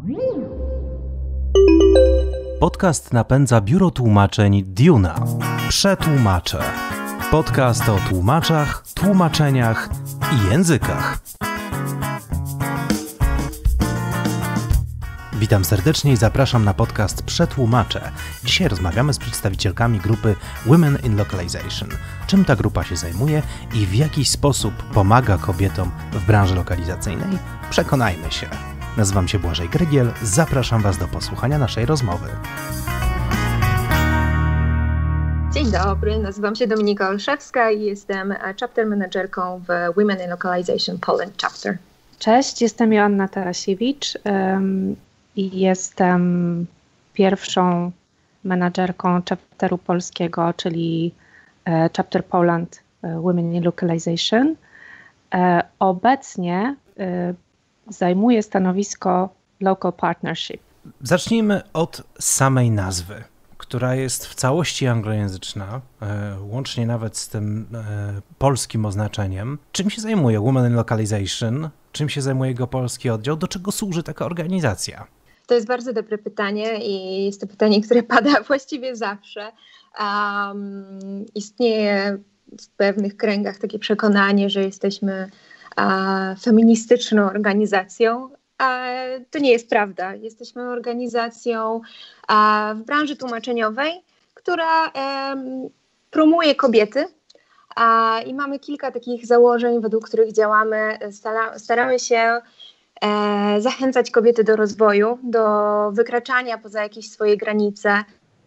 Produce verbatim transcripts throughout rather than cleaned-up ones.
Podcast napędza biuro tłumaczeń Duna. Przetłumaczę. Podcast o tłumaczach, tłumaczeniach i językach. Witam serdecznie i zapraszam na podcast Przetłumaczę. Dzisiaj rozmawiamy z przedstawicielkami grupy Women in Localization. Czym ta grupa się zajmuje i w jaki sposób pomaga kobietom w branży lokalizacyjnej? Przekonajmy się. Nazywam się Błażej Grygiel, zapraszam Was do posłuchania naszej rozmowy. Dzień dobry, nazywam się Dominika Olszewska i jestem chapter managerką w Women in Localization Poland Chapter. Cześć, jestem Joanna Tarasiewicz um, i jestem pierwszą menadżerką chapteru polskiego, czyli e, Chapter Poland e, Women in Localization. E, obecnie e, zajmuję stanowisko Local Partnership. Zacznijmy od samej nazwy, która jest w całości anglojęzyczna, e, łącznie nawet z tym e, polskim oznaczeniem. Czym się zajmuje Women in Localization? Czym się zajmuje jego polski oddział? Do czego służy taka organizacja? To jest bardzo dobre pytanie i jest to pytanie, które pada właściwie zawsze. Um, istnieje w pewnych kręgach takie przekonanie, że jesteśmy a, feministyczną organizacją, a to nie jest prawda. Jesteśmy organizacją a, w branży tłumaczeniowej, która em, promuje kobiety a, i mamy kilka takich założeń, według których działamy. Stara, staramy się e, zachęcać kobiety do rozwoju, do wykraczania poza jakieś swoje granice.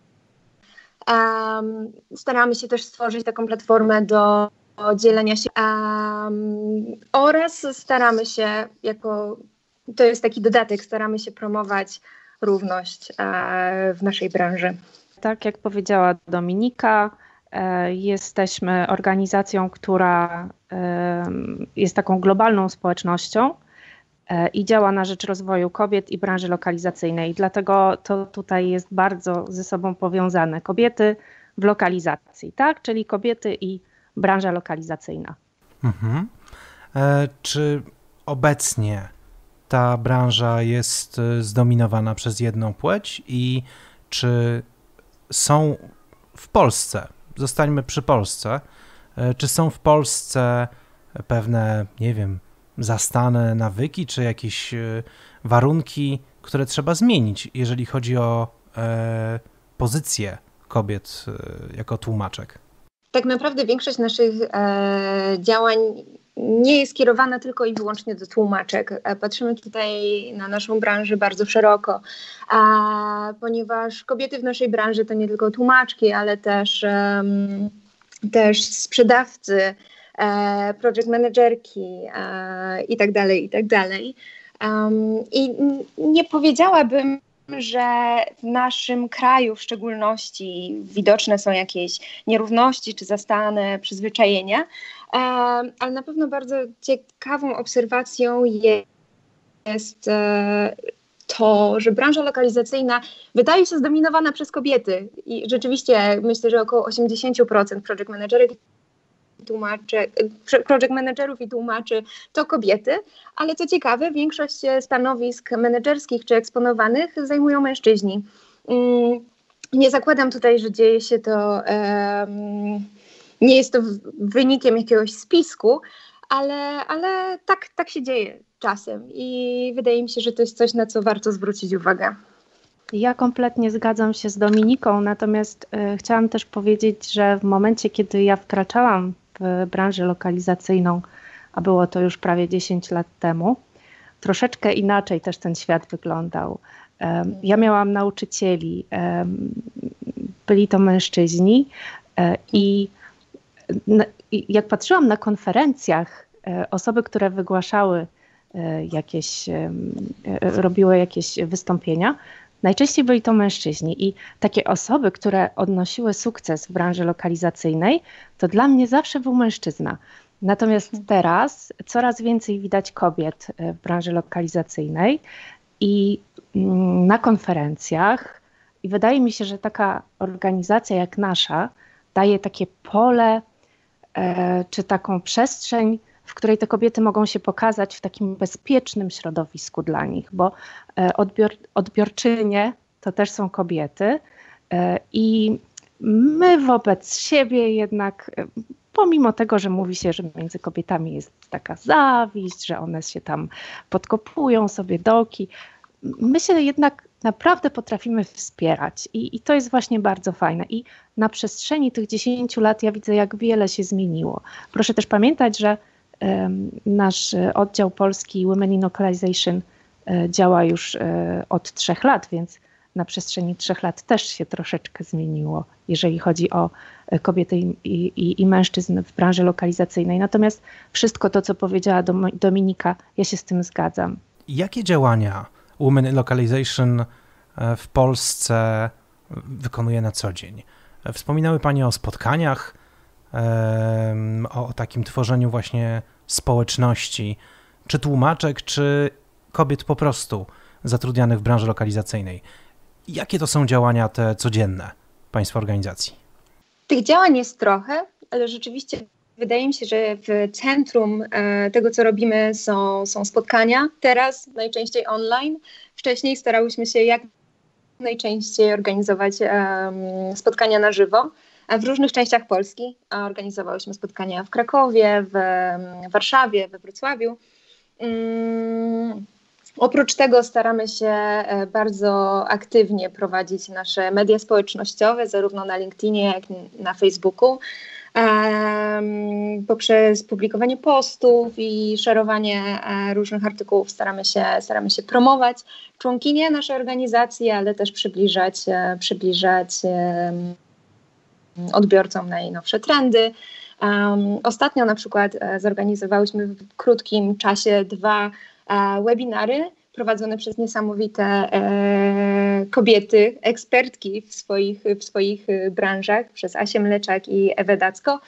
Um, staramy się też stworzyć taką platformę do dzielenia się um, oraz staramy się, jako to jest taki dodatek, staramy się promować równość e, w naszej branży. Tak jak powiedziała Dominika, e, jesteśmy organizacją, która e, jest taką globalną społecznością e, i działa na rzecz rozwoju kobiet i branży lokalizacyjnej. Dlatego to tutaj jest bardzo ze sobą powiązane. Kobiety w lokalizacji, tak? Czyli kobiety i branża lokalizacyjna. Mhm. E, czy obecnie ta branża jest zdominowana przez jedną płeć i czy są w Polsce, zostańmy przy Polsce, e, czy są w Polsce pewne, nie wiem, zastane nawyki, czy jakieś e, warunki, które trzeba zmienić, jeżeli chodzi o e, pozycję kobiet e, jako tłumaczek? Tak naprawdę większość naszych e, działań nie jest kierowana tylko i wyłącznie do tłumaczek. E, patrzymy tutaj na naszą branżę bardzo szeroko, a, ponieważ kobiety w naszej branży to nie tylko tłumaczki, ale też, um, też sprzedawcy, e, project managerki e, i tak dalej, i tak dalej. Um, I nie powiedziałabym, że w naszym kraju w szczególności widoczne są jakieś nierówności czy zastane przyzwyczajenia, ale na pewno bardzo ciekawą obserwacją jest to, że branża lokalizacyjna wydaje się zdominowana przez kobiety i rzeczywiście myślę, że około osiemdziesiąt procent project managerek tłumaczy, project managerów i tłumaczy to kobiety, ale co ciekawe, większość stanowisk menedżerskich czy eksponowanych zajmują mężczyźni. Nie zakładam tutaj, że dzieje się to, um, nie jest to wynikiem jakiegoś spisku, ale, ale tak, tak się dzieje czasem i wydaje mi się, że to jest coś, na co warto zwrócić uwagę. Ja kompletnie zgadzam się z Dominiką, natomiast y, chciałam też powiedzieć, że w momencie, kiedy ja wkraczałam w branżę lokalizacyjną, a było to już prawie dziesięć lat temu, troszeczkę inaczej też ten świat wyglądał. Um, ja miałam nauczycieli, um, byli to mężczyźni um, i, na, i jak patrzyłam na konferencjach, um, osoby, które wygłaszały um, jakieś, um, robiły jakieś wystąpienia, najczęściej byli to mężczyźni i takie osoby, które odnosiły sukces w branży lokalizacyjnej, to dla mnie zawsze był mężczyzna. Natomiast teraz coraz więcej widać kobiet w branży lokalizacyjnej i na konferencjach i wydaje mi się, że taka organizacja jak nasza daje takie pole e, czy taką przestrzeń, w której te kobiety mogą się pokazać w takim bezpiecznym środowisku dla nich, bo odbior, odbiorczynie to też są kobiety i my wobec siebie jednak, pomimo tego, że mówi się, że między kobietami jest taka zawiść, że one się tam podkopują sobie dołki, my się jednak naprawdę potrafimy wspierać i, i to jest właśnie bardzo fajne. I na przestrzeni tych dziesięciu lat ja widzę, jak wiele się zmieniło. Proszę też pamiętać, że um, nasz oddział polski Women in Localization um, działa już um, od trzech lat, więc na przestrzeni trzech lat też się troszeczkę zmieniło, jeżeli chodzi o kobiety i, i, i mężczyzn w branży lokalizacyjnej. Natomiast wszystko to, co powiedziała Dominika, ja się z tym zgadzam. Jakie działania Women in Localization w Polsce wykonuje na co dzień? Wspominały Panie o spotkaniach, o takim tworzeniu właśnie społeczności, czy tłumaczek, czy kobiet po prostu zatrudnianych w branży lokalizacyjnej. Jakie to są działania te codzienne Państwa organizacji? Tych działań jest trochę, ale rzeczywiście wydaje mi się, że w centrum e, tego, co robimy, są, są spotkania. Teraz najczęściej online. Wcześniej starałyśmy się jak najczęściej organizować e, spotkania na żywo. W różnych częściach Polski organizowałyśmy spotkania w Krakowie, w, w Warszawie, we Wrocławiu. Mm. Oprócz tego staramy się bardzo aktywnie prowadzić nasze media społecznościowe, zarówno na LinkedInie, jak i na Facebooku, um, poprzez publikowanie postów i szerowanie różnych artykułów staramy się, staramy się promować członkinie naszej organizacji, ale też przybliżać, przybliżać um, odbiorcom najnowsze trendy. Um, ostatnio na przykład zorganizowałyśmy w krótkim czasie dwa webinary prowadzone przez niesamowite e, kobiety, ekspertki w swoich, w swoich branżach, przez Asię Mleczak i Ewę Dacko.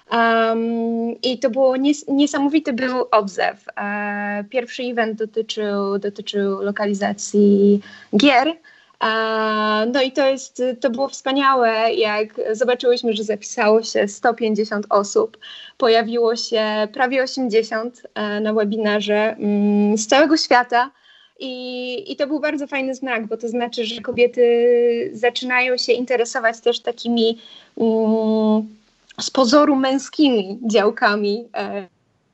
Um, I to było nies- niesamowity był odzew. E, pierwszy event dotyczył, dotyczył lokalizacji gier. E, no i to jest, to było wspaniałe, jak zobaczyłyśmy, że zapisało się sto pięćdziesiąt osób. Pojawiło się prawie osiemdziesiąt e, na webinarze mm, z całego świata. I, I to był bardzo fajny znak, bo to znaczy, że kobiety zaczynają się interesować też takimi mm, z pozoru męskimi działkami, e,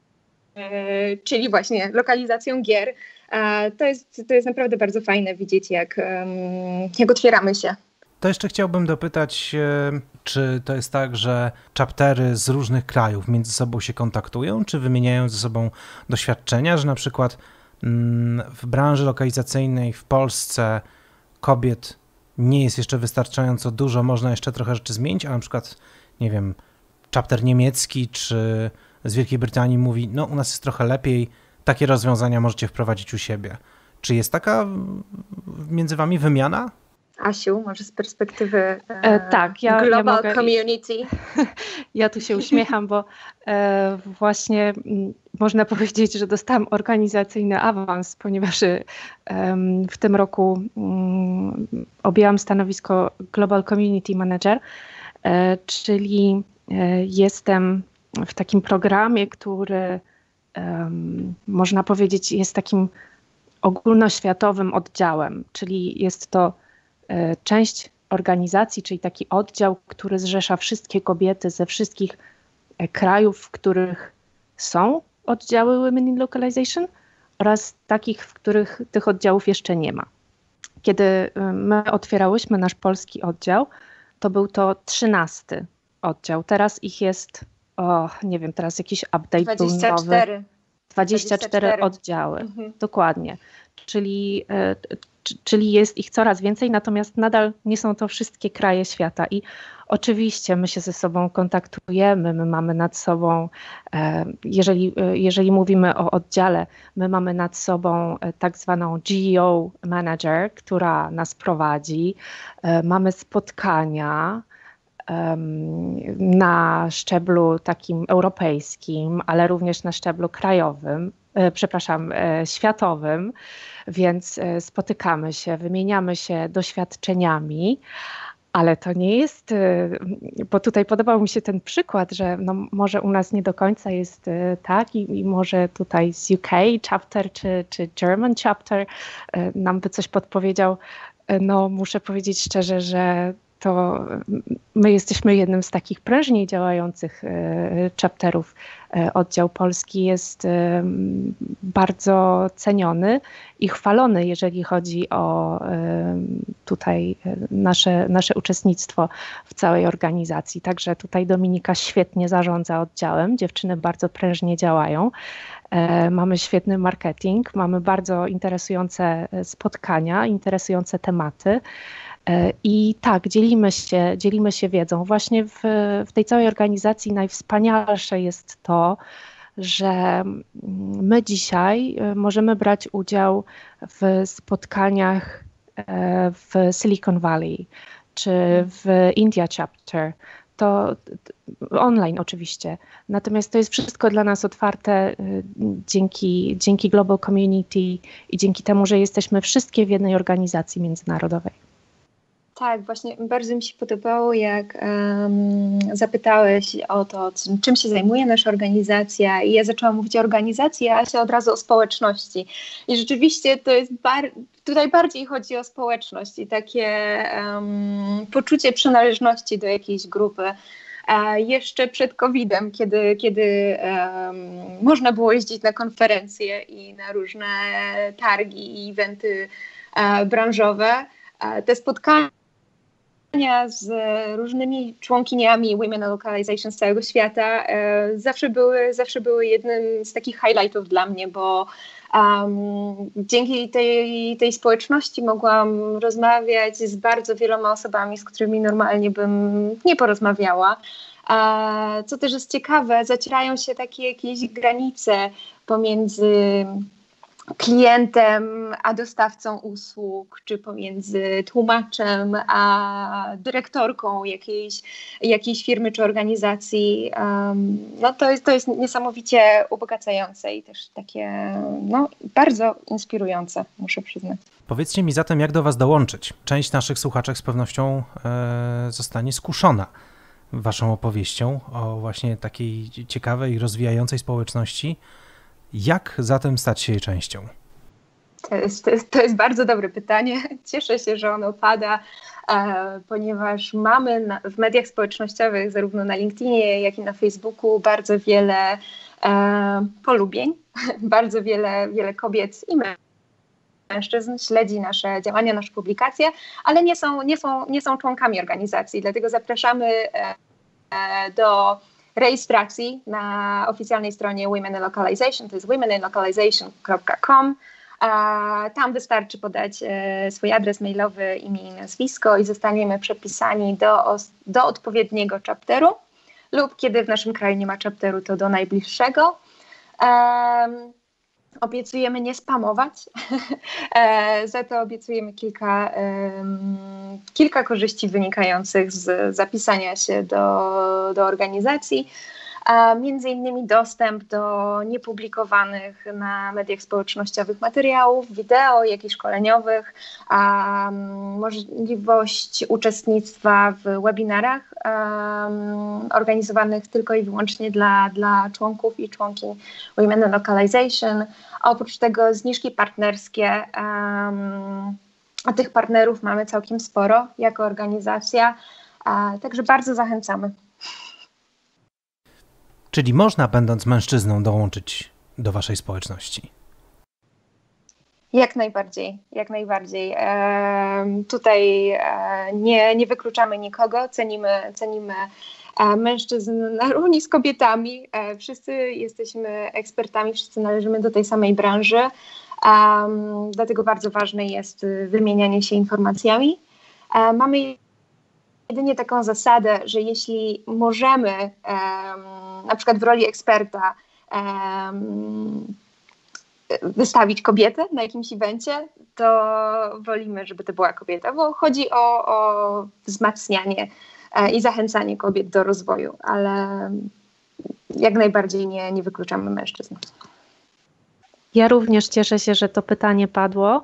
e, czyli właśnie lokalizacją gier. E, to jest, to jest naprawdę bardzo fajne widzieć, jak, um, jak otwieramy się. To jeszcze chciałbym dopytać, czy to jest tak, że chaptery z różnych krajów między sobą się kontaktują, czy wymieniają ze sobą doświadczenia, że na przykład w branży lokalizacyjnej w Polsce kobiet nie jest jeszcze wystarczająco dużo, można jeszcze trochę rzeczy zmienić, a na przykład, nie wiem, chapter niemiecki czy z Wielkiej Brytanii mówi, no u nas jest trochę lepiej, takie rozwiązania możecie wprowadzić u siebie. Czy jest taka między wami wymiana? Asiu, może z perspektywy e, e, tak, ja, global ja mogę, community. Ja tu się uśmiecham, bo e, właśnie m, można powiedzieć, że dostałam organizacyjny awans, ponieważ e, w tym roku m, objęłam stanowisko Global Community Manager, e, czyli e, jestem w takim programie, który e, można powiedzieć jest takim ogólnoświatowym oddziałem, czyli jest to część organizacji, czyli taki oddział, który zrzesza wszystkie kobiety ze wszystkich krajów, w których są oddziały Women in Localization oraz takich, w których tych oddziałów jeszcze nie ma. Kiedy my otwierałyśmy nasz polski oddział, to był to trzynasty oddział. Teraz ich jest, o, nie wiem, teraz jakiś update dwadzieścia cztery. był nowy. dwadzieścia cztery, dwadzieścia cztery oddziały, mhm. Dokładnie. Czyli Czyli jest ich coraz więcej, natomiast nadal nie są to wszystkie kraje świata. I oczywiście my się ze sobą kontaktujemy, my mamy nad sobą, jeżeli, jeżeli mówimy o oddziale, my mamy nad sobą tak zwaną G O Manager, która nas prowadzi. Mamy spotkania na szczeblu takim europejskim, ale również na szczeblu krajowym, przepraszam, światowym, więc spotykamy się, wymieniamy się doświadczeniami, Ale to nie jest, bo tutaj podobał mi się ten przykład, że no może u nas nie do końca jest tak i, i może tutaj z U K chapter czy, czy German chapter nam by coś podpowiedział. No muszę powiedzieć szczerze, że to my jesteśmy jednym z takich prężniej działających chapterów. Oddział polski jest bardzo ceniony i chwalony, jeżeli chodzi o tutaj nasze, nasze uczestnictwo w całej organizacji. Także tutaj Dominika świetnie zarządza oddziałem, dziewczyny bardzo prężnie działają. Mamy świetny marketing, mamy bardzo interesujące spotkania, interesujące tematy. I tak, dzielimy się, dzielimy się wiedzą. Właśnie w, w tej całej organizacji najwspanialsze jest to, że my dzisiaj możemy brać udział w spotkaniach w Silicon Valley czy w India Chapter. To online oczywiście. Natomiast to jest wszystko dla nas otwarte dzięki, dzięki Global Community i dzięki temu, że jesteśmy wszystkie w jednej organizacji międzynarodowej. Tak, właśnie bardzo mi się podobało, jak um, zapytałeś o to, czym się zajmuje nasza organizacja i ja zaczęłam mówić o organizacji, a Asia od razu o społeczności. I rzeczywiście to jest, bar- tutaj bardziej chodzi o społeczność i takie um, poczucie przynależności do jakiejś grupy. E, jeszcze przed kowidem, kiedy, kiedy um, można było jeździć na konferencje i na różne targi i eventy e, branżowe, e, te spotkania z różnymi członkiniami Women in Localization z całego świata e, zawsze były, zawsze były jednym z takich highlightów dla mnie, bo um, dzięki tej, tej społeczności mogłam rozmawiać z bardzo wieloma osobami, z którymi normalnie bym nie porozmawiała. E, co też jest ciekawe, zacierają się takie jakieś granice pomiędzy klientem a dostawcą usług, czy pomiędzy tłumaczem a dyrektorką jakiejś, jakiejś firmy czy organizacji. Um, no to jest, to jest niesamowicie ubogacające i też takie no, bardzo inspirujące, muszę przyznać. Powiedzcie mi zatem, jak do was dołączyć? Część naszych słuchaczek z pewnością e, zostanie skuszona waszą opowieścią o właśnie takiej ciekawej i rozwijającej społeczności. Jak zatem stać się jej częścią? To jest, to jest, to jest bardzo dobre pytanie. Cieszę się, że ono pada, e, ponieważ mamy na, w mediach społecznościowych, zarówno na LinkedInie, jak i na Facebooku, bardzo wiele e, polubień, bardzo wiele, wiele kobiet i mężczyzn śledzi nasze działania, nasze publikacje, ale nie są, nie są, nie są członkami organizacji, dlatego zapraszamy e, e, do rejestracji na oficjalnej stronie Women in Localization, to jest women in localization kropka com. Tam wystarczy podać swój adres mailowy, imię i nazwisko i zostaniemy przepisani do, do odpowiedniego chapteru lub kiedy w naszym kraju nie ma chapteru, to do najbliższego. Um, obiecujemy nie spamować, za to obiecujemy kilka, um, kilka korzyści wynikających z zapisania się do, do organizacji. A między innymi dostęp do niepublikowanych na mediach społecznościowych materiałów, wideo, jak i szkoleniowych, a możliwość uczestnictwa w webinarach um, organizowanych tylko i wyłącznie dla, dla członków i członkiń Women in Localization. A oprócz tego zniżki partnerskie, um, a tych partnerów mamy całkiem sporo jako organizacja, a, także bardzo zachęcamy. Czyli można, będąc mężczyzną, dołączyć do waszej społeczności? Jak najbardziej, jak najbardziej. E, tutaj e, nie, nie wykluczamy nikogo, cenimy, cenimy e, mężczyzn na równi z kobietami. E, wszyscy jesteśmy ekspertami, wszyscy należymy do tej samej branży, e, dlatego bardzo ważne jest wymienianie się informacjami. E, mamy jedynie taką zasadę, że jeśli możemy um, na przykład w roli eksperta um, wystawić kobietę na jakimś evencie, to wolimy, żeby to była kobieta, bo chodzi o, o wzmacnianie e, i zachęcanie kobiet do rozwoju, ale jak najbardziej nie, nie wykluczamy mężczyzn. Ja również cieszę się, że to pytanie padło,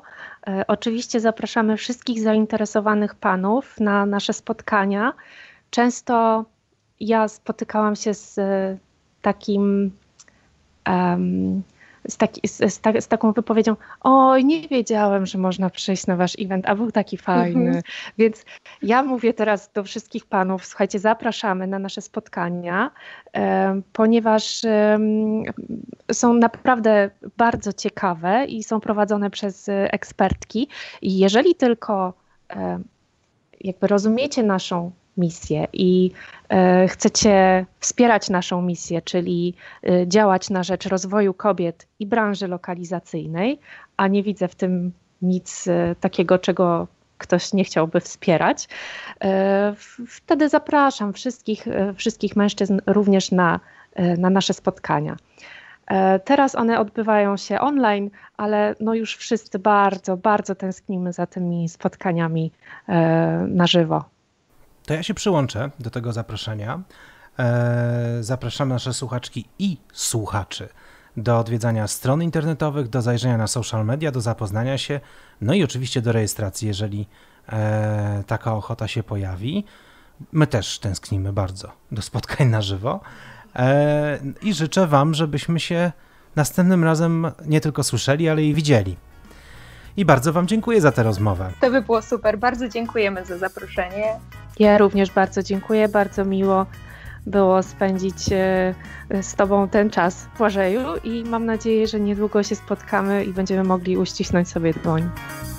Oczywiście zapraszamy wszystkich zainteresowanych panów na nasze spotkania. Często ja spotykałam się z takim, um, z, taki, z, z, ta, z taką wypowiedzią: oj, nie wiedziałem, że można przyjść na wasz event, a był taki fajny. Mhm. Więc ja mówię teraz do wszystkich panów: słuchajcie, zapraszamy na nasze spotkania, um, ponieważ um, są naprawdę bardzo ciekawe i są prowadzone przez ekspertki. I jeżeli tylko um, jakby rozumiecie naszą misję i e, chcecie wspierać naszą misję, czyli e, działać na rzecz rozwoju kobiet i branży lokalizacyjnej, a nie widzę w tym nic e, takiego, czego ktoś nie chciałby wspierać, e, wtedy zapraszam wszystkich, e, wszystkich mężczyzn również na, e, na nasze spotkania. E, teraz one odbywają się online, ale no już wszyscy bardzo, bardzo tęsknimy za tymi spotkaniami e, na żywo. To ja się przyłączę do tego zaproszenia. Zapraszamy nasze słuchaczki i słuchaczy do odwiedzania stron internetowych, do zajrzenia na social media, do zapoznania się, no i oczywiście do rejestracji, jeżeli taka ochota się pojawi. My też tęsknimy bardzo do spotkań na żywo i życzę wam, żebyśmy się następnym razem nie tylko słyszeli, ale i widzieli. I bardzo wam dziękuję za tę rozmowę. To by było super. Bardzo dziękujemy za zaproszenie. Ja również bardzo dziękuję. Bardzo miło było spędzić z tobą ten czas w Błażeju i mam nadzieję, że niedługo się spotkamy i będziemy mogli uścisnąć sobie dłoń.